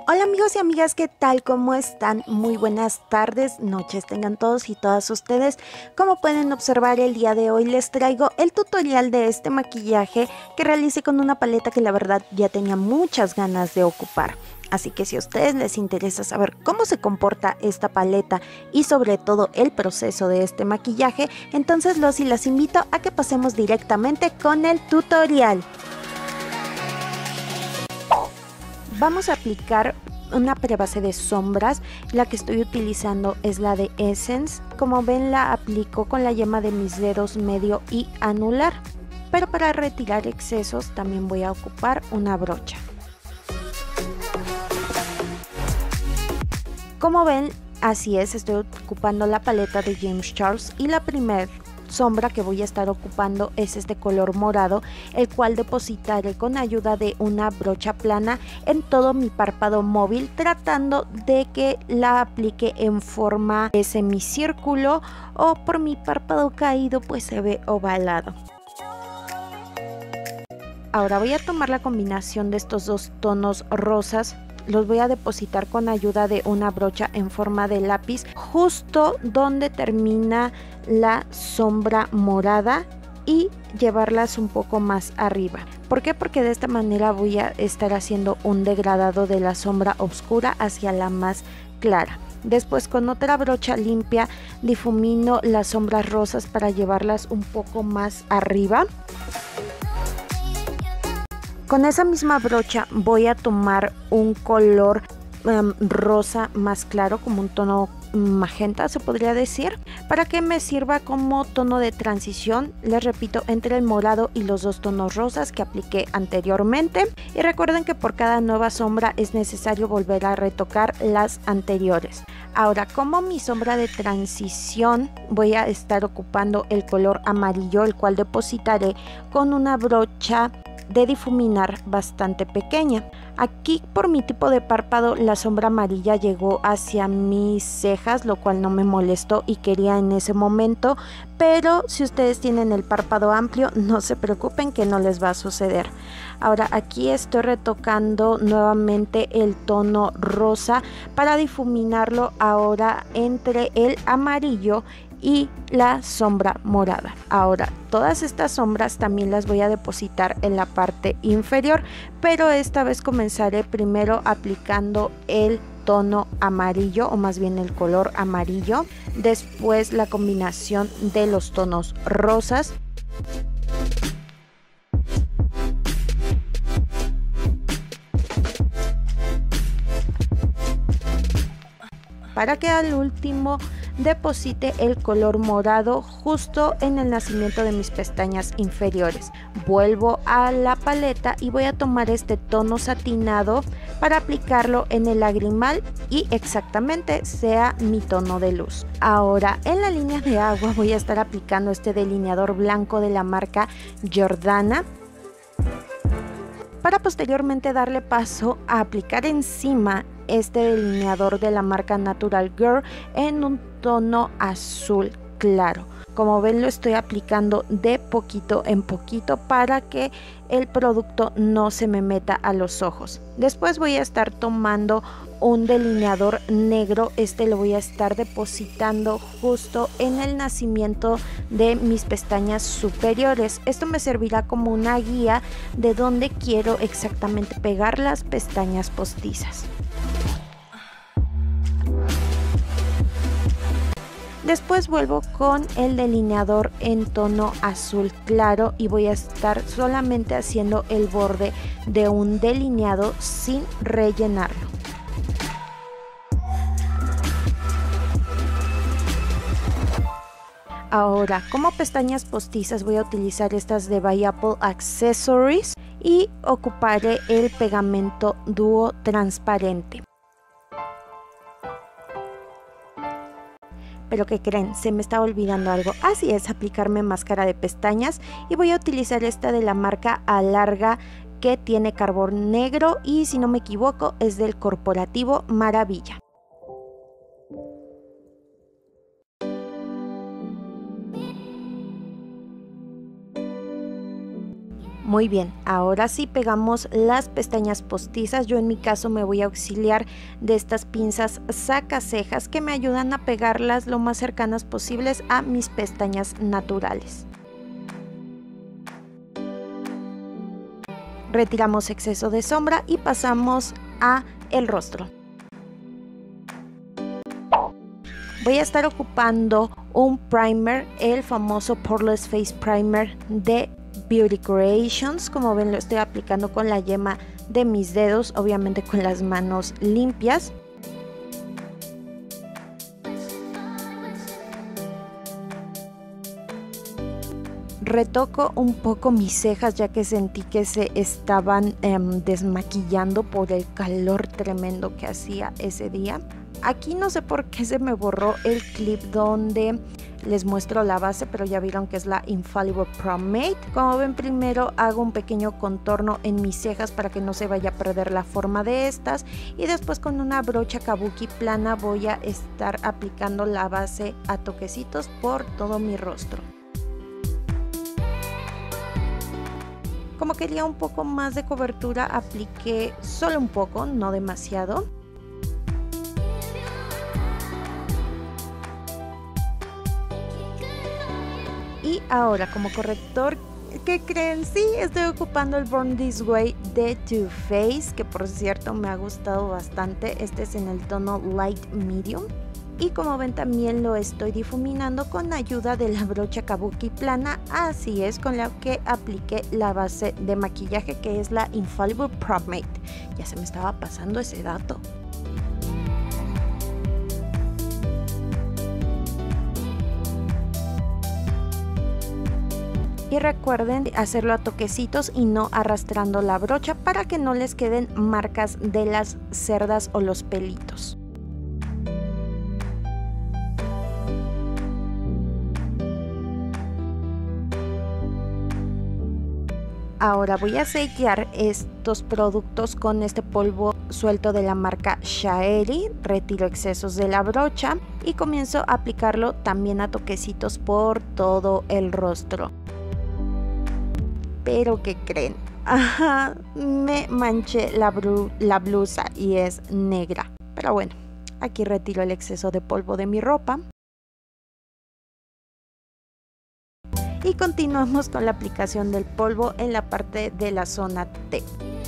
Hola amigos y amigas, ¿qué tal? ¿Cómo están? Muy buenas tardes, noches tengan todos y todas ustedes. Como pueden observar, el día de hoy les traigo el tutorial de este maquillaje que realicé con una paleta que la verdad ya tenía muchas ganas de ocupar. Así que si a ustedes les interesa saber cómo se comporta esta paleta y sobre todo el proceso de este maquillaje, entonces los y las invito a que pasemos directamente con el tutorial. Vamos a aplicar una prebase de sombras. La que estoy utilizando es la de Essence. Como ven, la aplico con la yema de mis dedos medio y anular. Pero para retirar excesos también voy a ocupar una brocha. Como ven, así es, estoy ocupando la paleta de James Charles y la primera sombra que voy a estar ocupando es este color morado, el cual depositaré con ayuda de una brocha plana en todo mi párpado móvil, tratando de que la aplique en forma de semicírculo, o por mi párpado caído pues se ve ovalado. Ahora voy a tomar la combinación de estos dos tonos rosas. Los voy a depositar con ayuda de una brocha en forma de lápiz justo donde termina la sombra morada y llevarlas un poco más arriba. ¿Por qué? Porque de esta manera voy a estar haciendo un degradado de la sombra oscura hacia la más clara. Después, con otra brocha limpia, difumino las sombras rosas para llevarlas un poco más arriba. Con esa misma brocha voy a tomar un color rosa más claro, como un tono magenta se podría decir, para que me sirva como tono de transición, les repito, entre el morado y los dos tonos rosas que apliqué anteriormente. Y recuerden que por cada nueva sombra es necesario volver a retocar las anteriores. Ahora, como mi sombra de transición, voy a estar ocupando el color amarillo, el cual depositaré con una brocha de difuminar bastante pequeña. Aquí, por mi tipo de párpado, la sombra amarilla llegó hacia mis cejas, lo cual no me molestó y quería en ese momento, pero si ustedes tienen el párpado amplio, no se preocupen que no les va a suceder. Ahora aquí estoy retocando nuevamente el tono rosa para difuminarlo ahora entre el amarillo y la sombra morada. Ahora todas estas sombras también las voy a depositar en la parte inferior, pero esta vez comenzaré primero aplicando el tono amarillo, o más bien el color amarillo, después la combinación de los tonos rosas, para que al último deposite el color morado justo en el nacimiento de mis pestañas inferiores. Vuelvo a la paleta y voy a tomar este tono satinado para aplicarlo en el lagrimal y exactamente sea mi tono de luz. Ahora en la línea de agua voy a estar aplicando este delineador blanco de la marca Jordana, para posteriormente darle paso a aplicar encima este delineador de la marca Natural Girl en un tono azul claro. Como ven, lo estoy aplicando de poquito en poquito para que el producto no se me meta a los ojos. Después voy a estar tomando un delineador negro, este lo voy a estar depositando justo en el nacimiento de mis pestañas superiores. Esto me servirá como una guía de dónde quiero exactamente pegar las pestañas postizas. Después vuelvo con el delineador en tono azul claro y voy a estar solamente haciendo el borde de un delineado sin rellenarlo. Ahora, como pestañas postizas voy a utilizar estas de By Apple Accessories y ocuparé el pegamento dúo transparente. Pero ¿qué creen? Se me estaba olvidando algo. Así es, aplicarme máscara de pestañas, y voy a utilizar esta de la marca Alarga, que tiene carbón negro y si no me equivoco es del corporativo Maravilla. Muy bien, ahora sí pegamos las pestañas postizas. Yo en mi caso me voy a auxiliar de estas pinzas sacacejas que me ayudan a pegarlas lo más cercanas posibles a mis pestañas naturales. Retiramos exceso de sombra y pasamos a el rostro. Voy a estar ocupando un primer, el famoso Poreless Face Primer de Beauty Creations. Como ven, lo estoy aplicando con la yema de mis dedos, obviamente con las manos limpias. Retoco un poco mis cejas ya que sentí que se estaban desmaquillando por el calor tremendo que hacía ese día. Aquí no sé por qué se me borró el clip donde les muestro la base, pero ya vieron que es la Infallible Pomade. Como ven, primero hago un pequeño contorno en mis cejas para que no se vaya a perder la forma de estas, y después con una brocha kabuki plana voy a estar aplicando la base a toquecitos por todo mi rostro. Como quería un poco más de cobertura, apliqué solo un poco, no demasiado. Y ahora como corrector, ¿qué creen? Sí, estoy ocupando el Born This Way de Too Faced, que por cierto me ha gustado bastante. Este es en el tono Light Medium. Y como ven, también lo estoy difuminando con ayuda de la brocha kabuki plana. Así es, con la que apliqué la base de maquillaje, que es la Infallible Pomade. Ya se me estaba pasando ese dato. Y recuerden hacerlo a toquecitos y no arrastrando la brocha para que no les queden marcas de las cerdas o los pelitos. Ahora voy a sellar estos productos con este polvo suelto de la marca Shaeri. Retiro excesos de la brocha y comienzo a aplicarlo también a toquecitos por todo el rostro. Pero ¿qué creen? Ajá, me manché la blusa y es negra. Pero bueno, aquí retiro el exceso de polvo de mi ropa. Y continuamos con la aplicación del polvo en la parte de la zona T.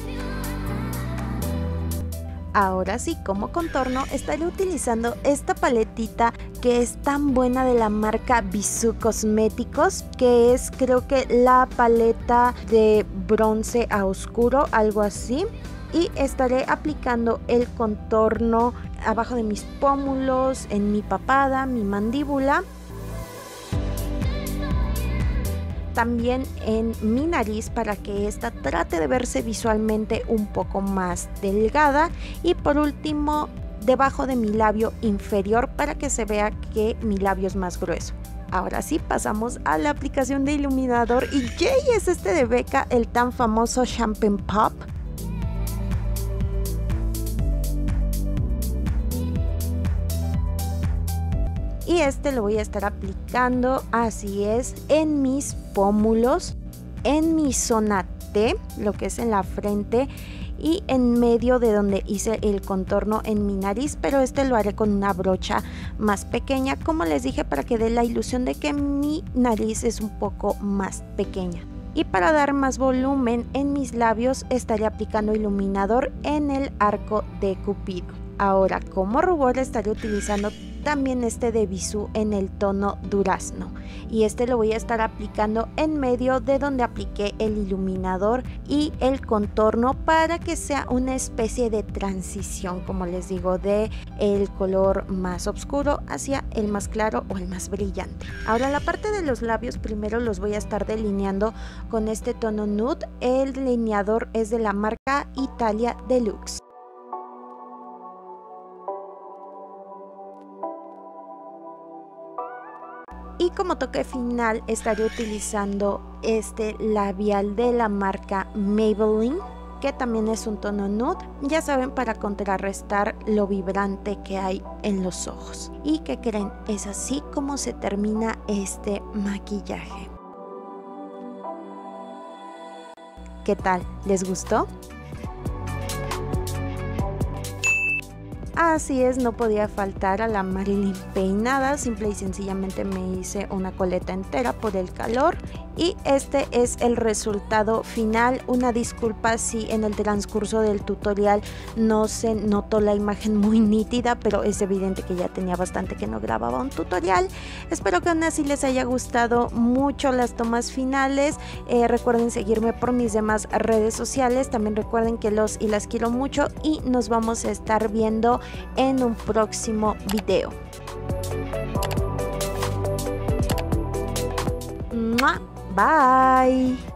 Ahora sí, como contorno estaré utilizando esta paletita que es tan buena de la marca Bisú Cosméticos, que es creo que la paleta de bronce a oscuro, algo así. Y estaré aplicando el contorno abajo de mis pómulos, en mi papada, mi mandíbula. También en mi nariz para que esta trate de verse visualmente un poco más delgada, y por último debajo de mi labio inferior para que se vea que mi labio es más grueso. Ahora sí pasamos a la aplicación de iluminador, y ¡yay! Es este de Becca, el tan famoso Champagne Pop. Y este lo voy a estar aplicando, así es, en mis pómulos, en mi zona T, lo que es en la frente, y en medio de donde hice el contorno en mi nariz, pero este lo haré con una brocha más pequeña, como les dije, para que dé la ilusión de que mi nariz es un poco más pequeña. Y para dar más volumen en mis labios estaré aplicando iluminador en el arco de Cupido. Ahora como rubor estaré utilizando también este de Bisú en el tono durazno, y este lo voy a estar aplicando en medio de donde apliqué el iluminador y el contorno para que sea una especie de transición, como les digo, de el color más oscuro hacia el más claro o el más brillante. Ahora la parte de los labios primero los voy a estar delineando con este tono nude. El delineador es de la marca Italia Deluxe. Y como toque final estaré utilizando este labial de la marca Maybelline, que también es un tono nude, ya saben, para contrarrestar lo vibrante que hay en los ojos. ¿Y qué creen? Es así como se termina este maquillaje. ¿Qué tal? ¿Les gustó? Así es, no podía faltar a la Marilyn peinada, simple y sencillamente me hice una coleta entera por el calor y este es el resultado final. Una disculpa si en el transcurso del tutorial no se notó la imagen muy nítida, pero es evidente que ya tenía bastante que no grababa un tutorial. Espero que aún así les haya gustado mucho las tomas finales. Recuerden seguirme por mis demás redes sociales, también recuerden que los y las quiero mucho y nos vamos a estar viendo en un próximo video. ¡Mua! Bye.